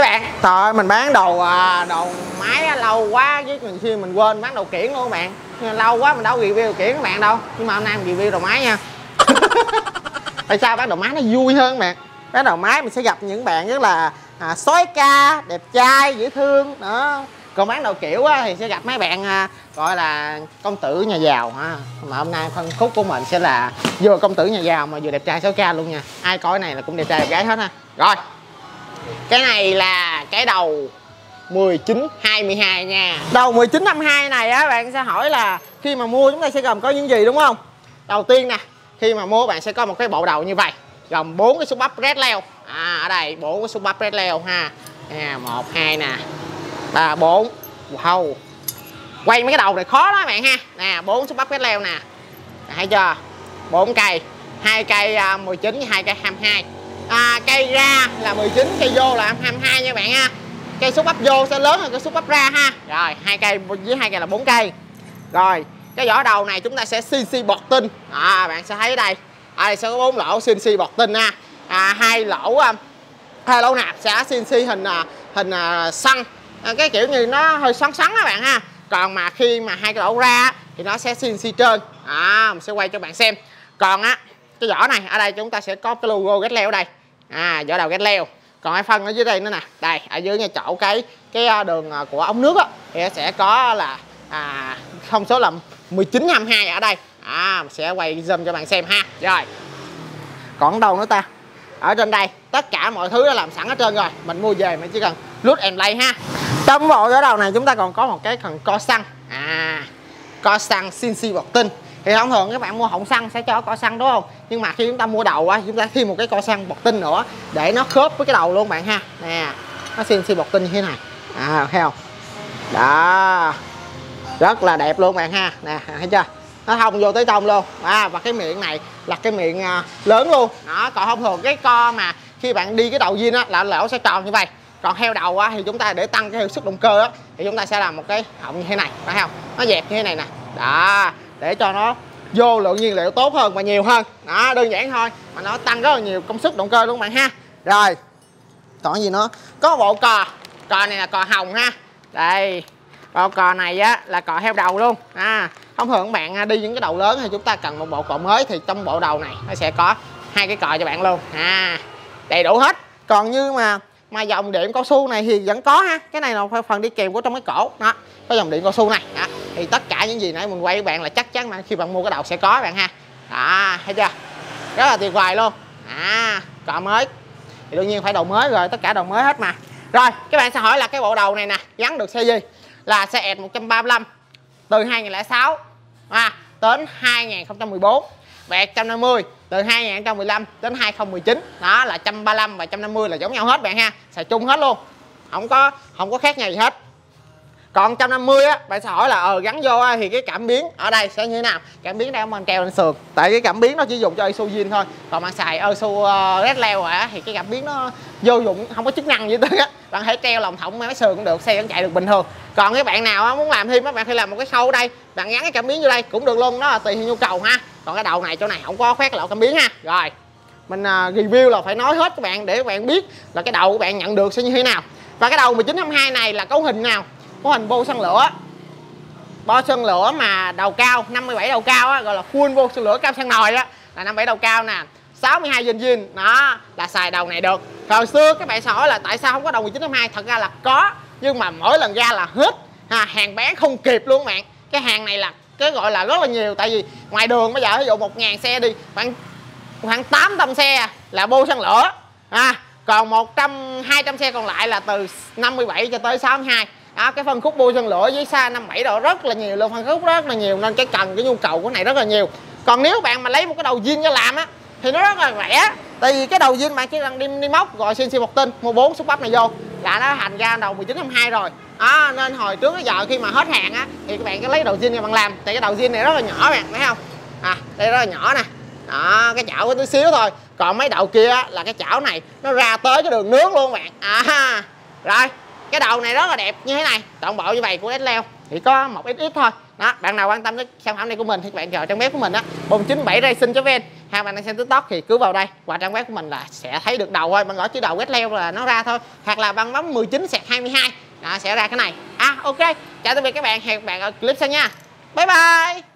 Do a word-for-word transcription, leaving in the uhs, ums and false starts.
bạn. Trời ơi, mình bán đồ đồ máy lâu quá chứ mình khi mình quên bán đồ kiển luôn các bạn. Lâu quá mình đâu review đồ kiển các bạn đâu. Nhưng mà hôm nay mình review đồ máy nha. Tại sao bán đồ máy nó vui hơn các bạn? Bán đồ máy mình sẽ gặp những bạn rất là à, sói ca, đẹp trai, dễ thương đó. Còn bán đồ kiểu á, thì sẽ gặp mấy bạn à, gọi là công tử nhà giàu ha. Mà hôm nay phân khúc của mình sẽ là vừa công tử nhà giàu mà vừa đẹp trai sói ca luôn nha. Ai coi cái này là cũng đẹp trai đẹp gái hết ha. Rồi, cái này là cái đầu mười chín hai mươi hai nha. Đầu mười chín hai mươi hai này á, bạn sẽ hỏi là khi mà mua chúng ta sẽ gồm có những gì đúng không? Đầu tiên nè, khi mà mua bạn sẽ có một cái bộ đầu như vậy, gồm bốn cái xúc bắp red leo. À, ở đây bốn cái xúc bắp red leo ha. À, một hai nè, ba bốn. Wow, quay mấy cái đầu này khó đó các bạn ha. Nè, bốn xúc bắp red leo nè, thấy chưa? Bốn cây, hai cây uh, mười chín với hai cây hai mươi hai. À, cây ra là mười chín, cây vô là hai mươi hai nha bạn ha. Cây xúc bắp vô sẽ lớn hơn cái xúc bắp ra ha. Rồi, hai cây với hai cây là bốn cây. Rồi, cái vỏ đầu này chúng ta sẽ xê xê bọt tinh. À, bạn sẽ thấy ở đây. Ở đây sẽ có bốn lỗ xê xê bọt tinh ha. À, hai lỗ hai lỗ nạp sẽ xê xê hình hình xăng. À, cái kiểu như nó hơi xoắn xoắn các bạn ha. Còn mà khi mà hai cái lỗ ra thì nó sẽ xê xê trơn. À, mình sẽ quay cho bạn xem. Còn á, cái vỏ này ở đây chúng ta sẽ có cái logo ghét leo ở đây. À, vỏ đầu ghét leo. Còn hai phân ở dưới đây nữa nè. Đây, ở dưới ngay chỗ cái cái đường của ống nước á thì sẽ có là à, thông số là mười chín hai mươi hai ở đây. À, mình sẽ quay zoom cho bạn xem ha. Rồi. Còn đâu nữa ta? Ở trên đây, tất cả mọi thứ đã làm sẵn hết trơn rồi. Mình mua về mình chỉ cần load and play ha. Trong bộ vỏ đầu này chúng ta còn có một cái phần co xăng. À, co xăng xê xê bọt tinh. Thì thông thường các bạn mua hộn xăng sẽ cho co xăng đúng không? Nhưng mà khi chúng ta mua đầu á, chúng ta thêm một cái co xăng bọt tinh nữa để nó khớp với cái đầu luôn bạn ha. Nè, nó xê xê bọt tinh như thế này. À, thấy không? Đó, rất là đẹp luôn bạn ha. Nè, thấy chưa? Nó thông vô tới trong luôn. À, và cái miệng này là cái miệng à, lớn luôn. Đó, còn thông thường cái co mà khi bạn đi cái đầu zin á là lỗ sẽ tròn như vậy. Còn heo đầu á thì chúng ta để tăng cái hiệu suất động cơ á thì chúng ta sẽ làm một cái họng như thế này, phải không? Nó dẹp như thế này nè. Đó, để cho nó vô lượng nhiên liệu tốt hơn và nhiều hơn. Đó, đơn giản thôi mà nó tăng rất là nhiều công suất động cơ luôn bạn ha. Rồi, còn gì nữa? Có bộ cò. Cò này là cò hồng ha. Đây, bộ cò này á là cò heo đầu luôn. À, thông thường các bạn đi những cái đầu lớn thì chúng ta cần một bộ cò mới thì trong bộ đầu này nó sẽ có hai cái cò cho bạn luôn. À, đầy đủ hết. Còn như mà mà dòng điện cao su này thì vẫn có ha. Cái này là phần đi kèm của trong cái cổ đó, có dòng điện cao su này đó. Thì tất cả những gì nãy mình quay với bạn là chắc chắn mà khi bạn mua cái đầu sẽ có bạn ha. Đó, thấy chưa? Rất là tuyệt vời luôn. À, cò mới thì đương nhiên phải đầu mới rồi, tất cả đầu mới hết mà. Rồi, các bạn sẽ hỏi là cái bộ đầu này nè gắn được xe gì? Là xe E một ba lăm từ hai nghìn không trăm lẻ sáu à, đến hai nghìn không trăm mười bốn, và E một trăm năm mươi từ hai nghìn không trăm mười lăm đến hai nghìn không trăm mười chín. Đó là một trăm ba mươi lăm và một trăm năm mươi là giống nhau hết bạn ha, xài chung hết luôn, không có không có khác nhau gì hết. Còn một trăm năm mươi á, bạn sẽ hỏi là ờ gắn vô á, thì cái cảm biến ở đây sẽ như thế nào? Cảm biến đây mình treo lên sườn, tại cái cảm biến nó chỉ dùng cho Isuzu thôi. Còn bạn xài Isuzu uh, Red Leo á thì cái cảm biến nó vô dụng, không có chức năng gì tới á. Bạn hãy treo lồng thọng mấy sườn cũng được, xe vẫn chạy được bình thường. Còn cái bạn nào á, muốn làm thêm, các bạn phải làm một cái khâu ở đây, bạn gắn cái cảm biến vô đây cũng được luôn, đó là tùy theo nhu cầu ha. Còn cái đầu này chỗ này không có khoét lỗ cảm biến ha. Rồi, mình uh, review là phải nói hết các bạn để các bạn biết là cái đầu của bạn nhận được sẽ như thế nào. Và cái đầu mười chín hai mươi hai này là cấu hình nào? Có hình bô xăng lửa, bo xăng lửa mà đầu cao năm mươi bảy đầu cao á, gọi là full bô xăng lửa cam xăng nồi á, là năm mươi bảy đầu cao nè, sáu mươi hai zin đó là xài đầu này được. Hồi xưa các bạn sẽ hỏi là tại sao không có đầu mười chín hai mươi hai? Thật ra là có, nhưng mà mỗi lần ra là hết ha, hàng bán không kịp luôn các bạn. Cái hàng này là cái gọi là rất là nhiều, tại vì ngoài đường bây giờ ví dụ một ngàn xe đi, khoảng khoảng tám trăm xe là bô xăng lửa ha, còn một trăm hai trăm xe còn lại là từ năm mươi bảy cho tới sáu mươi hai. Đó, cái phân khúc bô xăng lửa với xa năm bảy độ rất là nhiều luôn, phân khúc rất là nhiều, nên cái cần cái nhu cầu của này rất là nhiều. Còn nếu bạn mà lấy một cái đầu zin ra làm á thì nó rất là rẻ, tại vì cái đầu zin bạn chỉ cần đi đi móc rồi xê xê bọt tinh mua bốn xúc bắp này vô là nó thành ra đầu mười chín hai mươi hai rồi. Đó, nên hồi trước tới giờ khi mà hết hàng á thì các bạn cứ lấy đầu zin ra bạn làm, tại cái đầu zin này rất là nhỏ bạn thấy không? À, đây rất là nhỏ nè. Đó, cái chảo có tí xíu thôi. Còn mấy đầu kia á, là cái chảo này nó ra tới cái đường nước luôn bạn. À, rồi. Cái đầu này rất là đẹp như thế này, toàn bộ như vậy của Red Leo thì có một ít ít thôi. Đó, bạn nào quan tâm đến sản phẩm này của mình thì các bạn chờ trong bếp của mình á, bốn chín bảy racing chấm vn hai bạn đang xem TikTok thì cứ vào đây qua trang web của mình là sẽ thấy được đầu thôi, bạn gõ chữ đầu quét leo là nó ra thôi, hoặc là bạn bấm mười chín sạc hai mươi hai đó, sẽ ra cái này. À ok, chào tạm biệt các bạn, hẹn các bạn ở clip sau nha, bye bye.